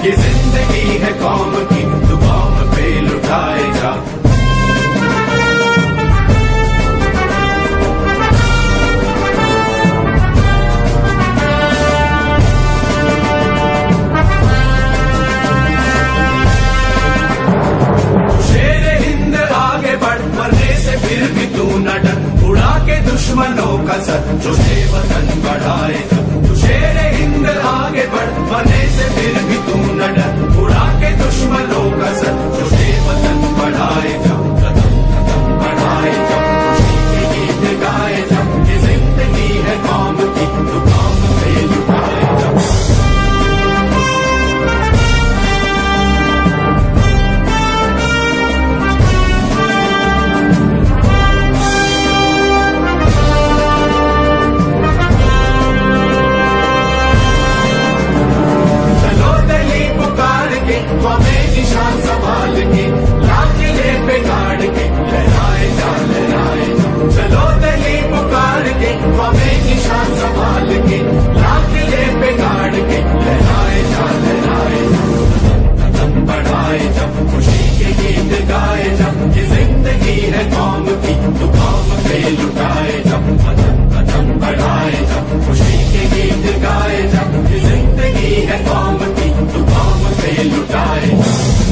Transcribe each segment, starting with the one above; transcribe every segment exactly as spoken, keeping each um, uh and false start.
ये जिंदगी है कौम की, तू कौम पे लुटाए जा। फिर भी तू न डर, उड़ा के दुश्मनों का सर, जो से वतन बढ़ाए जा। तू शेर हिंद आगे बढ़, मरने से फिर भी तू न डर, उड़ा के दुश्मनों का सर, जो से वतन बढ़ाए जा। कदम कदम बढ़ाए जा, खुशी के गीत गाए जा। ये जिंदगी है कौम की, तू कौम पे लुटाए जा। हमें निशान संभाल के, लाखिले पे गाड़ के, लहराए जा लहराए जा। चलो दली पुकार के, हमें निशान संभाल के, लाखिले पे गाड़ के, लहराए जा लहराए जा। कदम बढ़ाए जा, खुशी के गीत गाए जा। ये जिंदगी है कौम की, तू कौम पे लुटाए जा। कदम कदम बढ़ाए जा, खुशी के गीत गाए जा। ये जिंदगी है कौम की, तू कौम पे लुटाए जा।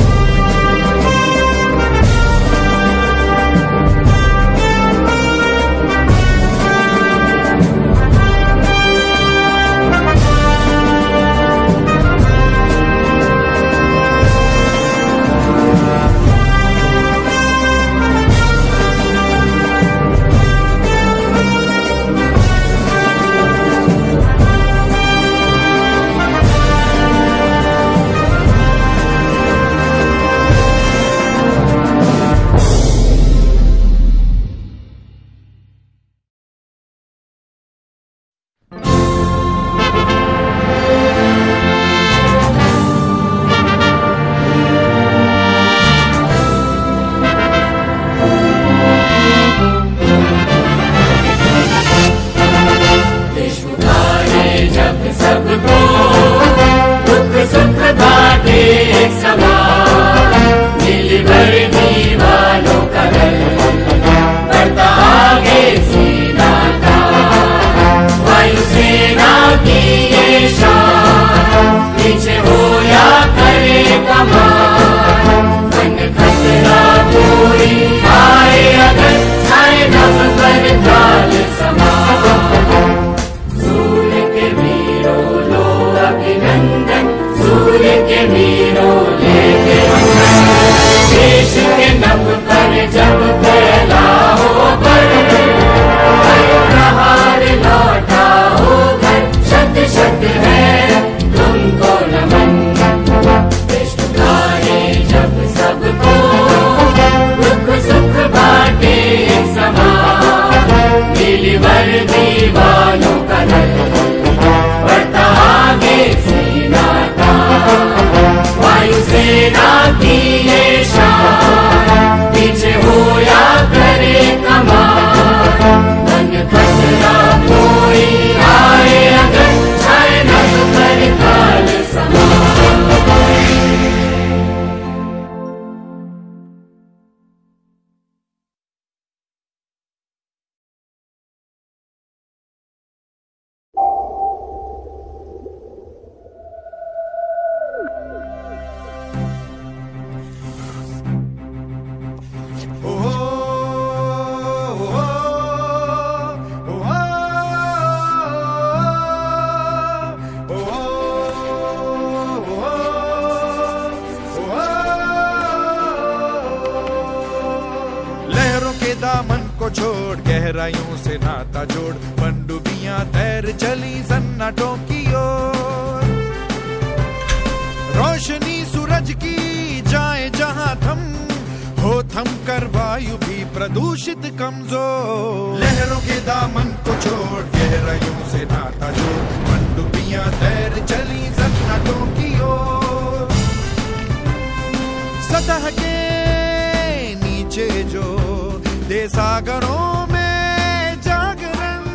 छोड़ गहराइयों से नाता जोड़, पनडुबियां तैर चली सन्नाटों की ओर। रोशनी सूरज की जाए जहां थम, हो थम कर वायु भी प्रदूषित कमजोर। लहरों के दामन को छोड़ गहराइयों से नाता जोड़, पनडुबियां तैर चली सन्नाटों की ओर। सतह के नीचे जो दे सागरों में जागरण,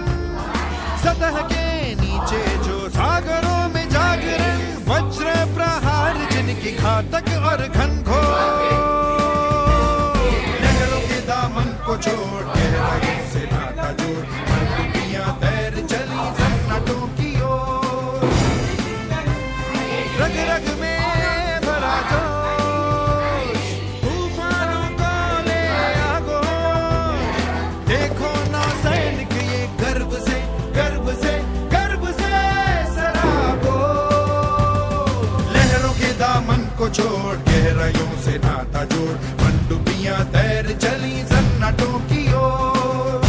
सतह के नीचे जो सागरों में जागरण, वज्र प्रहार की घातक और घनघोर। लहरों के दामन को छोड़ गहराइयों से नाता जोड़, पनडुब्बियां तैर चली सन्नाटों की ओर। रग रग में भरा जोश, तूफानों को ले आगोश। देखो नौसैनिक ये गर्व से गर्व से गर्व से सराबो। लहरों के दामन को छोड़ गहराइयों से नाता जोड़, पनडुब्बियां तैर चली सन्नाटों की ओर।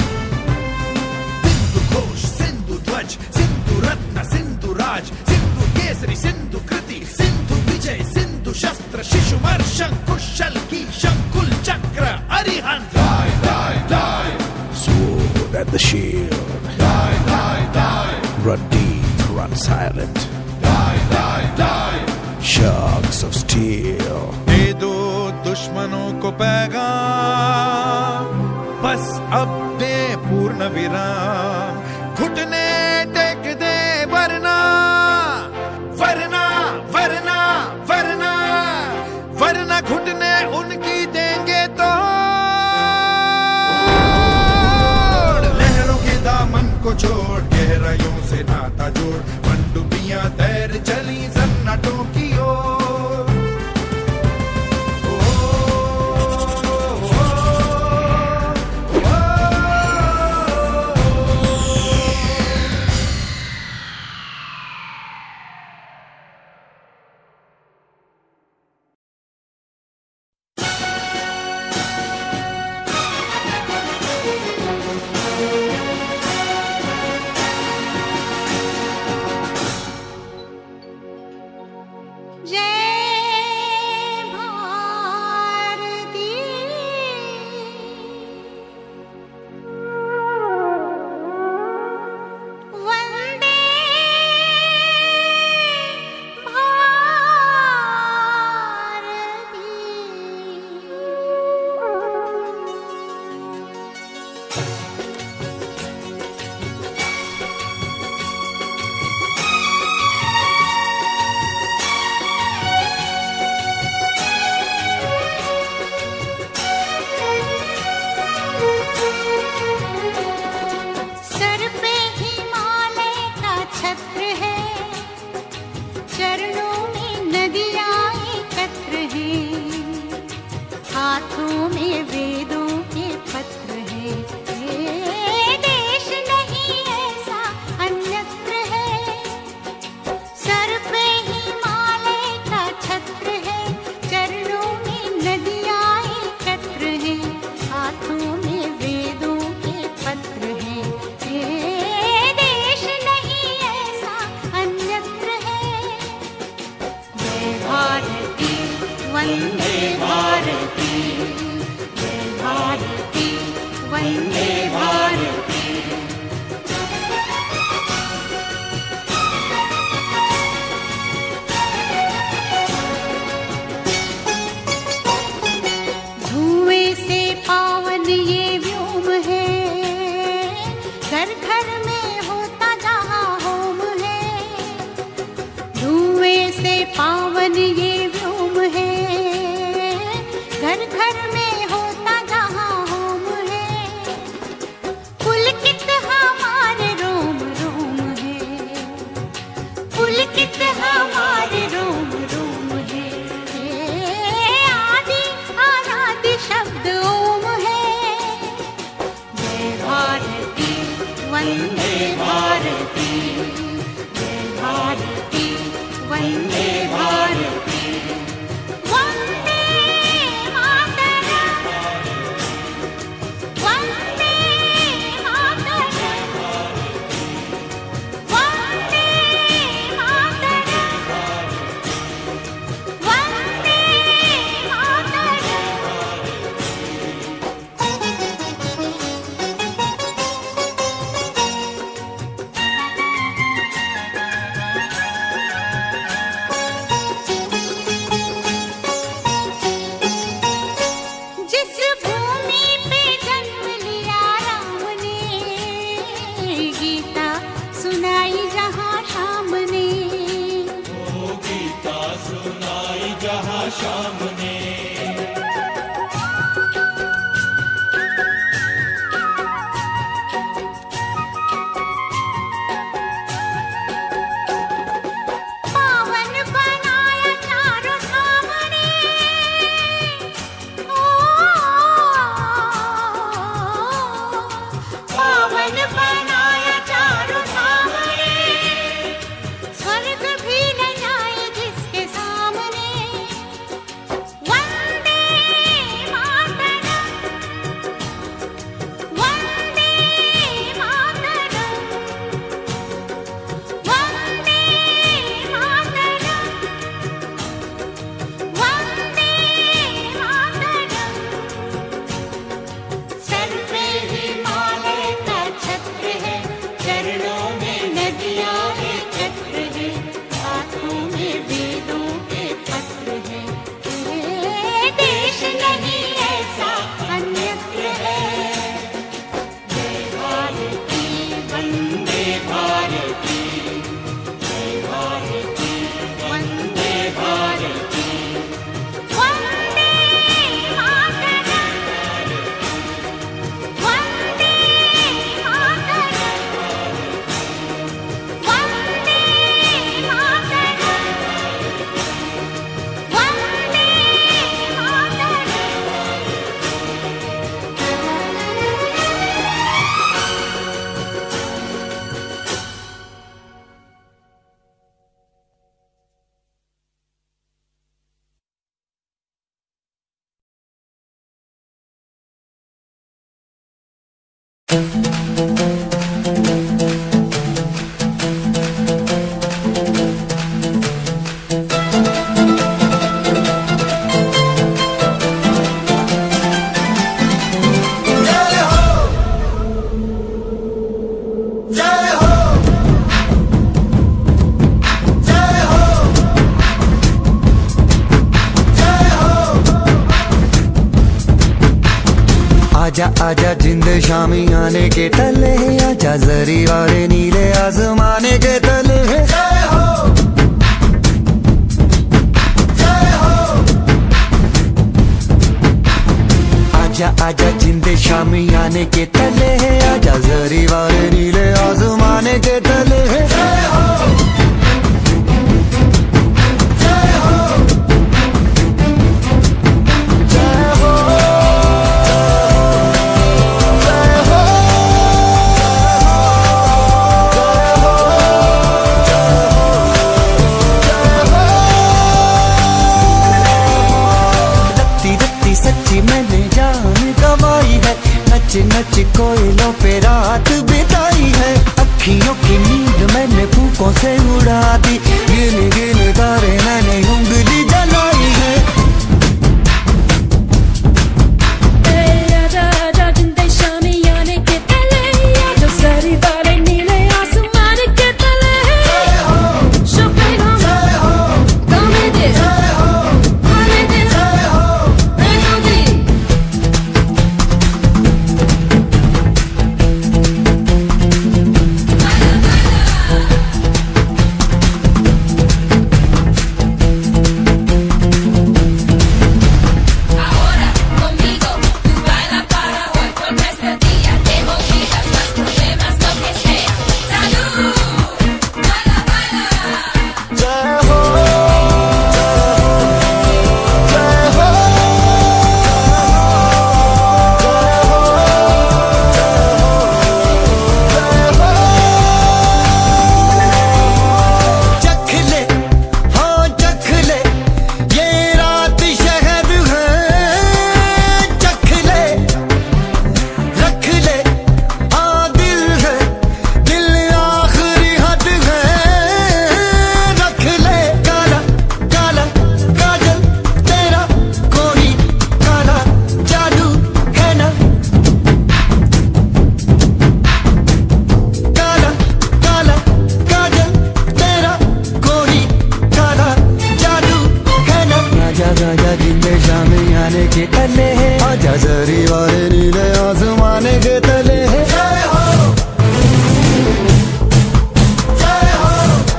सिंधु घोष सिंधु ध्वज सिंधु रत्न सिंधु राज, सिंधु केसरी सिंधु कृति सिंधु विजय, सिंधु शस्त्र शिशुमर शंकुशल की शंकुल चक्र Arihant. Die, die, die, Sword at the shield, die, die, die, run deep, run silent, die, die, die. sharks of steel. दे दो दुश्मनों को पैगाम, बस अब दे पूर्ण विराम। घुटने टेक दे वरना वरना वरना वरना वरना घुटने उनकी देंगे तो। लहरों के दामन को छोड़ गहराइयों से नाता जोड़, पनडुब्बियां तैर चली सन्नाटों की ओर। आजा आजा जिंद शामी आने के तले, आजा जरी वाले नीले आसमाने के तले। जय हो जय हो। आजा आजा जिंद शामी आने के तले, आजा जरी वाले नीले आसमाने के तले। जय हो मैंने जान गवाई है, नच नच कोयलों पे रात बिताई है। अखियों की नींद मैंने फूकों से उड़ा दी, गिन गिन तारे मैंने उंगली जलाई है। आजा आजा जिंदे शामी आने के तले, आजा सारी बारे नीले आसमान के तले। शोपे हम गामे दे हाले दे के तले, आजा जरी वाले नीले आसमाने के तले। जय हो जय हो।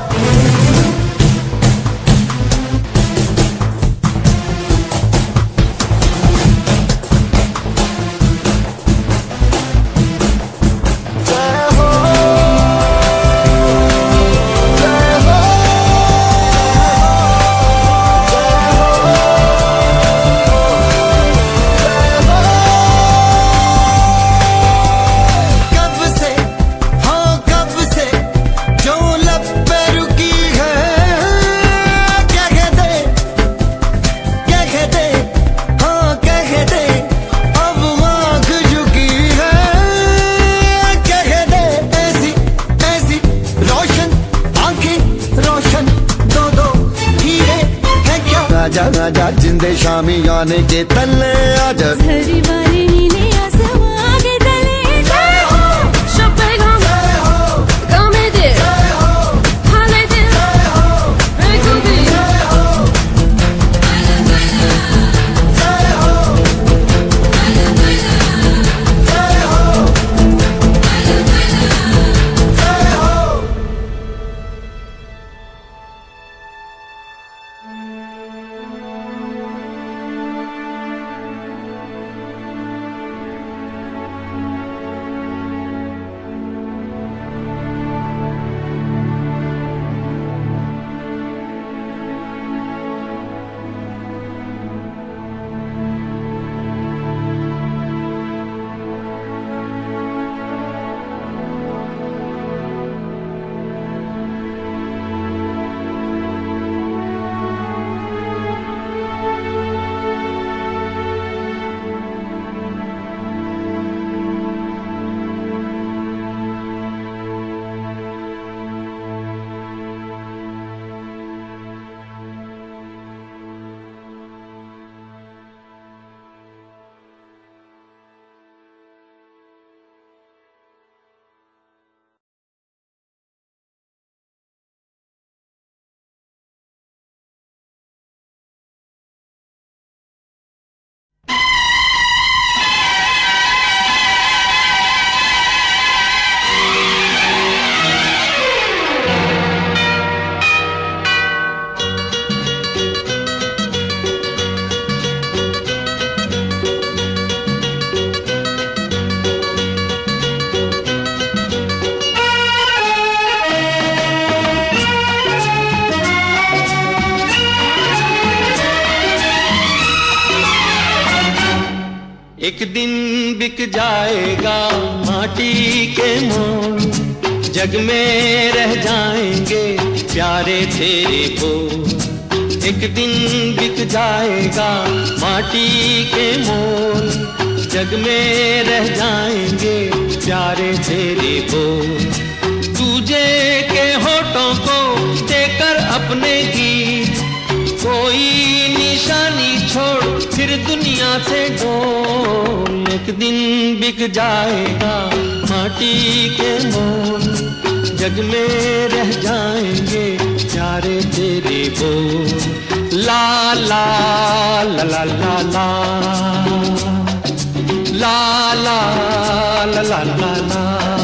जय हो जय हो। आजा आजा जिंदे शामी आने के तले, आजा हरी वाली नीले आसमां के तले। जय हो शोपे हम गामे दे हाले दे रेखो दी। जय हो जय हो जय हो। एक दिन बिक जाएगा माटी के मोल, जग में रह जाएंगे प्यारे तेरे बोल। एक दिन बिक जाएगा माटी के मोल, जग में रह जाएंगे प्यारे तेरे बोल। तुझे के होठों को देकर अपने गीत, कोई निशानी छोड़ फिर दुनिया से डोल। एक दिन बिक जाएगा माटी के मोल, जग में रह जाएंगे प्यारे तेरे बोल। ला ला ला ला ला ला ला ला ला ला ला ला।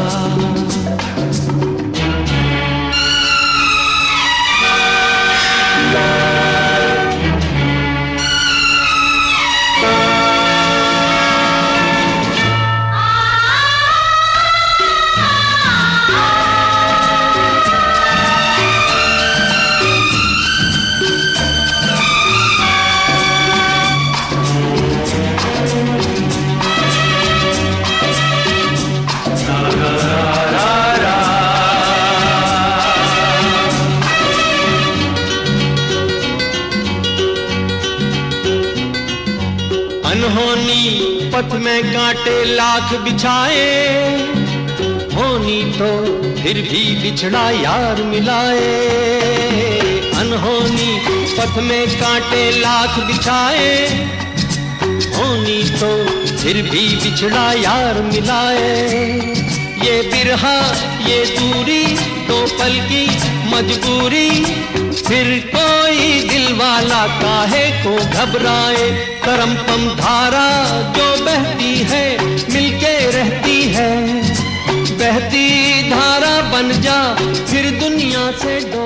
अनहोनी पथ में कांटे लाख बिछाए, होनी तो फिर भी बिछड़ा यार मिलाए। अनहोनी पथ में कांटे लाख बिछाए, होनी तो फिर भी बिछड़ा यार मिलाए। ये बिरहा ये दूरी तो पल की मजबूरी, फिर कोई दिल वाला काहे को घबराए। करम पम धारा जो बहती है मिलके रहती है, बहती धारा बन जा फिर दुनिया से डो।